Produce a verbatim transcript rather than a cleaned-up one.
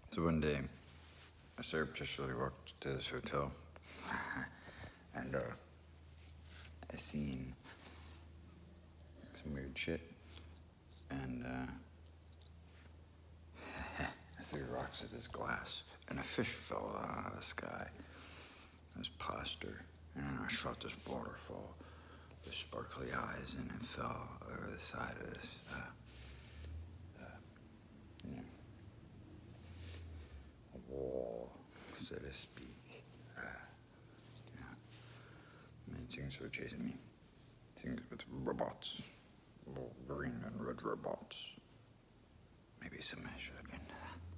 So one day, I surreptitiously walked to this hotel, and uh, I seen some weird shit, and uh, I threw rocks at this glass, and a fish fell out of the sky. It was plaster, and then I shot this waterfall with sparkly eyes, and it fell over the side of this, uh, uh, you know, a wall, so to speak. Uh, yeah. Many things were chasing me. Things with robots, little green and red robots. Maybe some magic into that.